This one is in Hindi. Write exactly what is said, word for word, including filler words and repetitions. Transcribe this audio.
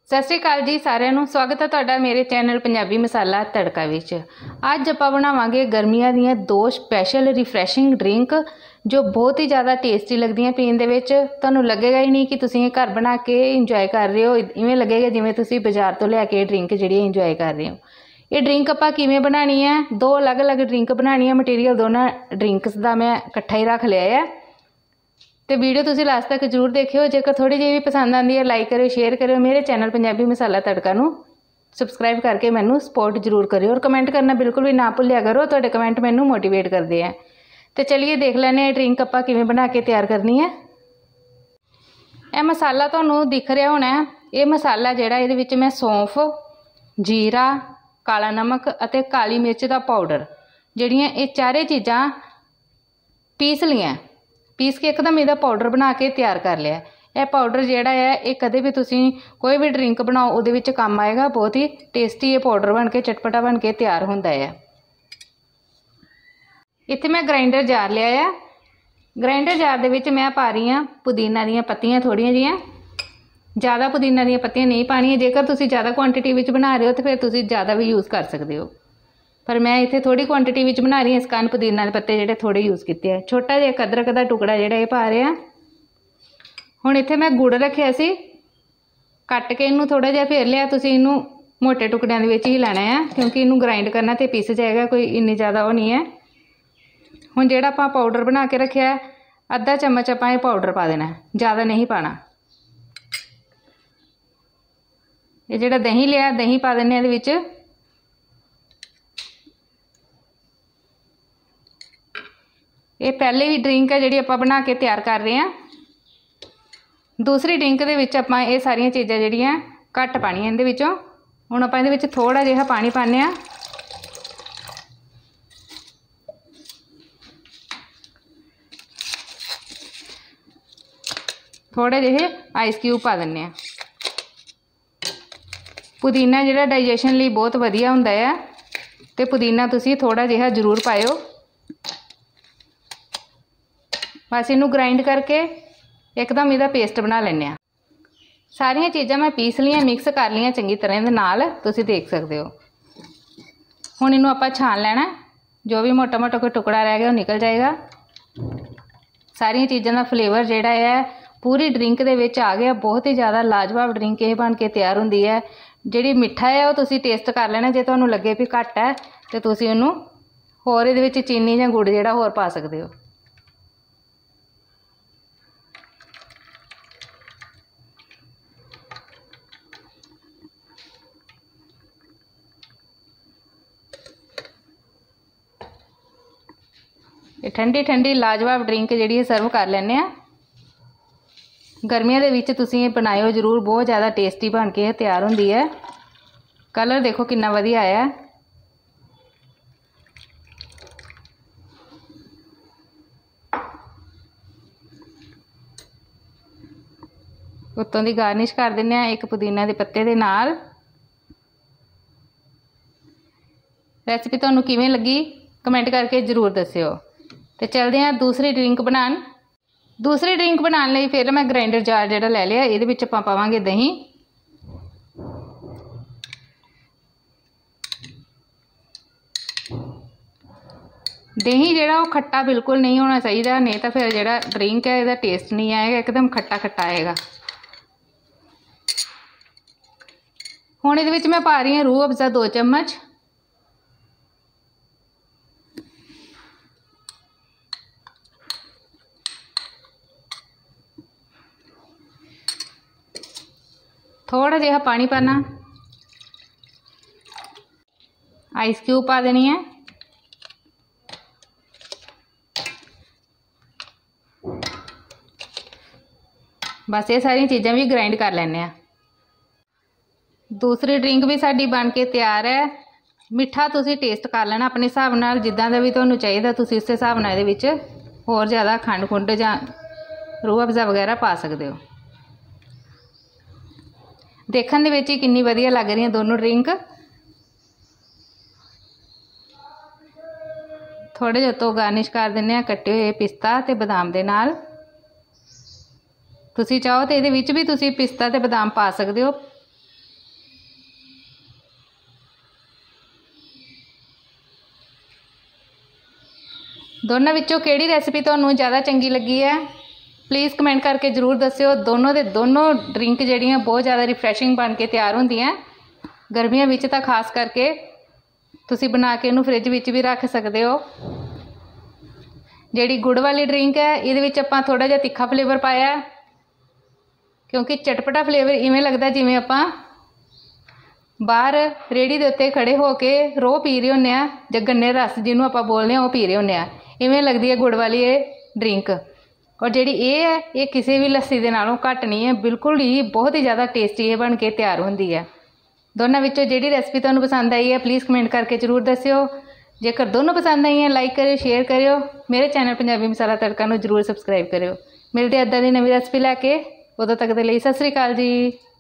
सत श्री अकाल जी सारिਆਂ ਨੂੰ स्वागत है तुहाडा मेरे चैनल पंजाबी मसाला तड़का विच। अज आपां बनावांगे गर्मियां दीयां दो स्पैशल रिफ्रैशिंग ड्रिंक जो बहुत ही ज़्यादा टेस्टी लगदियां पीण दे विच। तुहानूं लगेगा ही नहीं कि तुसीं ये घर बना के इंजॉय कर रहे हो, इवें लगेगा जिवें तुसीं बाजार तो लिया के ड्रिंक जिहड़ी इंजॉय कर रहे हो। ये ड्रिंक आपां किवें बनानी है, दो अलग अलग ड्रिंक बनानी है। मटीरियल दोनों ड्रिंक्स का मैं इकट्ठा ही रख लिया है, तो वीडियो तुसी लास्ट तक जरूर देखियो। जेकर थोड़ी जी भी पसंद आती है लाइक करो, शेयर करो। मेरे चैनल पंजाबी मसाला तड़का नू सबसक्राइब करके मैनू सपोर्ट जरूर करियो और कमेंट करना बिल्कुल भी ना भुलिया करो, तुहाडे कमेंट मैनू मोटिवेट करते हैं। तो चलिए देख लैने ड्रिंक आपां किवें बना के तैयार करनी है। यह मसाला तुहानू दिख रहा होना है, ये मसाला जिहड़ा इहदे विच मैं सौंफ, जीरा, काला नमक अते काली मिर्च का पाउडर जिहड़ियां ये चारे चीज़ां पीस लियां, पीस के एकदम इहदा पाउडर बना के तैयार कर लिया। यह पाउडर जिहड़ा है ये कदे भी तुसीं कोई भी ड्रिंक बनाओ उहदे विच काम आएगा। बहुत ही टेस्टी ये पाउडर बन के चटपटा बन के तैयार होंदा है। इत्थे मैं ग्राइंडर जार लिया है। ग्राइंडर जार दे विच मैं पा रही हाँ पुदीना दीयां पत्तियां थोड़ियां जिहियां, ज़्यादा पुदीना दीयां पत्तियां नहीं पाणियां। जेकर तुसीं ज़्यादा क्वांटिटी विच बना रहे हो तो फिर तुसीं ज़्यादा भी यूज़ कर सकते हो, पर मैं इत्थे थोड़ी क्वांटिटी विच बना रही हूँ, इस कारण पुदीना के पत्ते जिहड़े थोड़े यूज़ किए हैं। छोटा जिहा अदरक का टुकड़ा जिहड़ा ये पा रहे हैं। हुण इत्थे मैं गुड़ रखिया सी, कट के इनू थोड़ा जिहा फेर लिया। तुसीं इनू मोटे टुकड़ियां दे विच ही लैणा है क्योंकि इनू ग्राइंड करना तो पीस जाएगा, कोई इन्नी ज़्यादा वो नहीं है। हुण जिहड़ा आपां पाउडर बना के रखिया है, अद्धा चम्मच आपां ये पाउडर पा देना है, ज़्यादा नहीं पाना। ये जिहड़ा दही लिया दही पा देने इहदे विच। ये पहले ही ड्रिंक है जिहड़ी आपां बना के तैयार कर रहे हैं। दूसरी ड्रिंक दे विच आपां ये सारियां चीज़ां जिहड़ियां घट पाणियां इहदे विचों। हुण आपां इहदे विच थोड़ा जिहा पानी पाने आ, थोड़े जिहे आइस क्यूब पा दिंने आ। पुदीना जिहड़ा डाइजेशन लई बहुत वधिया हुंदा है, ते पुदीना तुसीं थोड़ा जिहा जरूर पाइओ। बस इनू ग्राइंड करके एकदम इहदा पेस्ट बना लैने आ। सारियां चीज़ां मैं पीस लियां, मिक्स कर लियां चंगी तरह दे नाल, तुसीं देख सकते हो। हुण इनू आपां छान लैणा, जो भी मोटा मोटा कोई टुकड़ा रह गया वो निकल जाएगा। सारियां चीज़ां दा फ्लेवर जिहड़ा है पूरी ड्रिंक दे विच आ गया। बहुत ही ज़्यादा लाजवाब ड्रिंक ये बन के तैयार हुंदी है। जिहड़ी मिठा है वो तुसीं टेस्ट कर लेना, जे तुहानूं लगे भी घट है तो तुसीं उहनूं होर इहदे विच चीनी जां गुड़ जिहड़ा होर पा सकदे हो। ये ठंडी ठंडी लाजवाब ड्रिंक जिहड़ी सर्व कर लैने आ। गर्मियों के विच तुसीं ये बनाइओ जरूर, बहुत ज़्यादा टेस्टी बन के तैयार होंदी है। कलर देखो कितना वधिया आया है। उत्तों दी गार्निश कर दिंदे आ एक पुदीना के पत्ते दे नाल। रेसिपी तुहानूं किवें लगी कमेंट करके जरूर दस्सिओ। तो चलते हैं दूसरी ड्रिंक बनान। दूसरी ड्रिंक बनाने लई फिर मैं ग्राइंडर जार जिहड़ा ले लिया, इहदे विच आपां पावांगे दही। दही जिहड़ा वो खट्टा बिल्कुल नहीं होना चाहिए, नहीं तो फिर जिहड़ा ड्रिंक है इहदा टेस्ट नहीं आएगा, एकदम खट्टा खट्टा आएगा। हुण इहदे विच मैं पा रही हूँ रूह अफ़ज़ा दो चम्मच। थोड़ा जिहा पानी पाना, आइस क्यूब पा देनी है। बस ये सारी चीज़ां भी ग्राइंड कर लैने आ। दूसरी ड्रिंक भी साडी बन के तैयार है। मिठा तुसीं टेस्ट कर लेना अपने हिसाब नाल, जिद्दां दा भी तुहानूं चाहीदा तुसीं उस हिसाब नाल इहदे विच होर ज़्यादा खंड खुंड जां रूह अफ़ज़ा वगैरह पा सकते हो। देखण दे विच ही कितनी वधिया लग रही दोनों ड्रिंक। थोड़े जिहे तो गार्निश कर दिंदे आ कट्टे हुए पिस्ता ते बदाम दे नाल। तुसीं चाहो तो ये भी तुसीं पिस्ता ते बदाम पा सकते हो, दोनों विचों किहड़ी रेसिपी तुहानूं ज़्यादा चंगी लगी है प्लीज़ कमेंट करके जरूर दस्सिओ। दोनों दे दोनों ड्रिंक जिहड़ियां बहुत ज़्यादा रिफ्रैशिंग बन के तैयार होंदियां। गर्मियां विच तां खास करके तुसीं बना के इहनूं फ्रिज विच भी रख सकदे हो। जिहड़ी गुड़ वाली ड्रिंक है इहदे विच आपां थोड़ा जिहा तिखा फ्लेवर पाया क्योंकि चटपटा फ्लेवर इवें लगदा जिवें आपां बाहर रेहड़ी दे उत्ते खड़े हो के रोह पी रहे होंदे आ जां गन्ने दा रस जिहनूं आपां बोलदे आ ओह पी रहे होंदे आ, इवें लगदी है गुड़ वाली ये ड्रिंक। और जिहड़ी ये है ये किसी भी लस्सी दे नालों घट नहीं है, बिल्कुल ही बहुत ही ज़्यादा टेस्टी ये बन के तैयार होंदी है। दोनों विचों जिहड़ी रेसिपी तुहानूं पसंद आई है प्लीज़ कमेंट करके जरूर दस्सिओ। जेकर दोनों पसंद आई हैं लाइक करियो, शेयर करियो, मेरे चैनल पंजाबी मसाला तड़का नूं जरूर सबसक्राइब करियो। मिलदे इदां दी नवीं रेसिपी लैके, उदों तक दे लई सत श्री अकाल जी।